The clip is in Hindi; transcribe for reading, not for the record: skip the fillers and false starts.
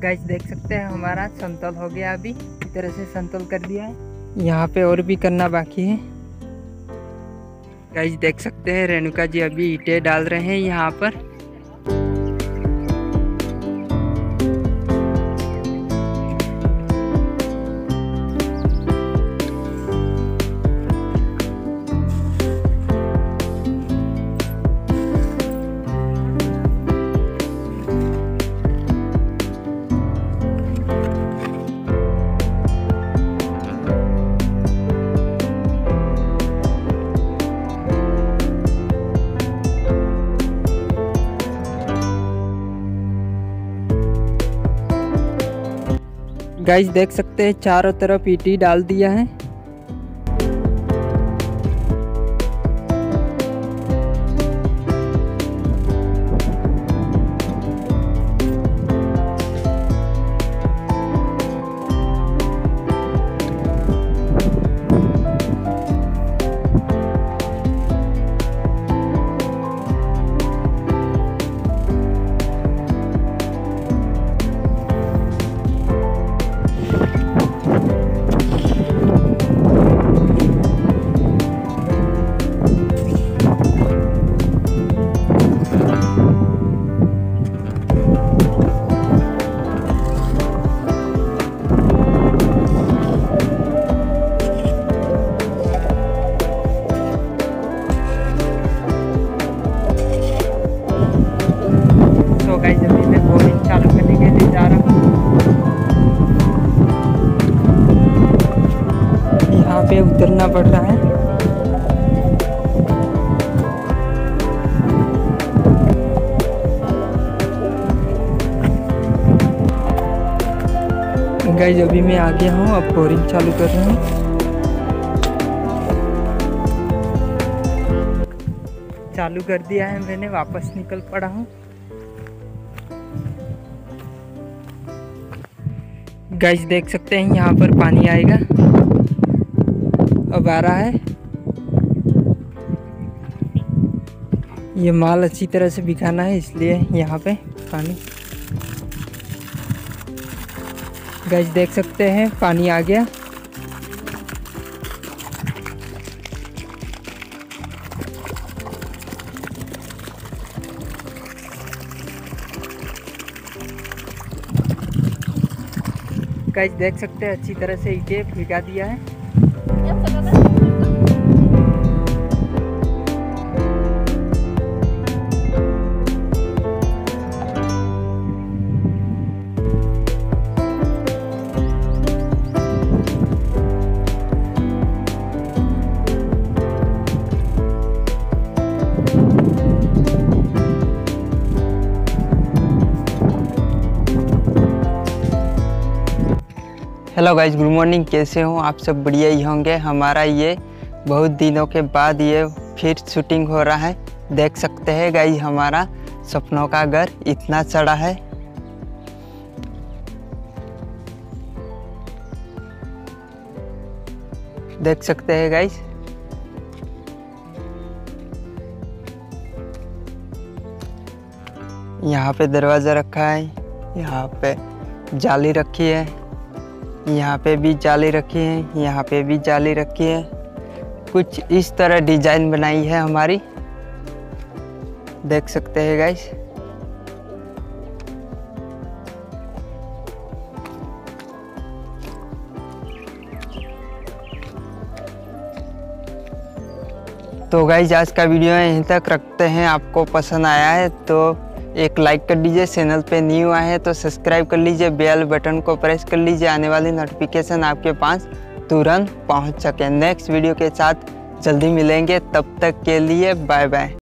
गाइस देख सकते हैं हमारा समतल हो गया, अभी इस तरह से समतल कर दिया है। यहाँ पे और भी करना बाकी है। गाइस देख सकते हैं रेणुका जी अभी ईंटें डाल रहे हैं यहाँ पर। गाइस देख सकते हैं चारों तरफ ईंटें डाल दिया है। गाइस अभी मैं बोरिंग चालू करने के लिए जा रहा हूँ। यहाँ पे उतरना पड़ रहा है। गाइस अभी मैं आ गया हूँ, अब बोरिंग चालू कर रहा हूँ। चालू कर दिया है मैंने, वापस निकल पड़ा हूँ। गाइस देख सकते हैं यहाँ पर पानी आएगा, अब आ रहा है। ये माल अच्छी तरह से बिकाना है, इसलिए यहाँ पे पानी। गाइस देख सकते हैं पानी आ गया। गाइस देख सकते हैं अच्छी तरह से ईंटें भिगा दिया है। Hello guys, good morning. कैसे हो आप सब? बढ़िया ही होंगे। हमारा ये बहुत दिनों के बाद ये फिर शूटिंग हो रहा है। देख सकते हैं गाइज हमारा सपनों का घर इतना चढ़ा है। देख सकते हैं गाइज। यहाँ पे दरवाज़ा रखा है, यहाँ पे जाली रखी है, यहाँ पे भी जाली रखी है, यहाँ पे भी जाली रखी है। कुछ इस तरह डिजाइन बनाई है हमारी, देख सकते हैं गाइस। तो गाइस आज का वीडियो यहीं तक रखते हैं। आपको पसंद आया है तो एक लाइक कर लीजिए, चैनल पे न्यू आए हैं तो सब्सक्राइब कर लीजिए, बेल बटन को प्रेस कर लीजिए, आने वाली नोटिफिकेशन आपके पास तुरंत पहुंच सके। नेक्स्ट वीडियो के साथ जल्दी मिलेंगे, तब तक के लिए बाय बाय।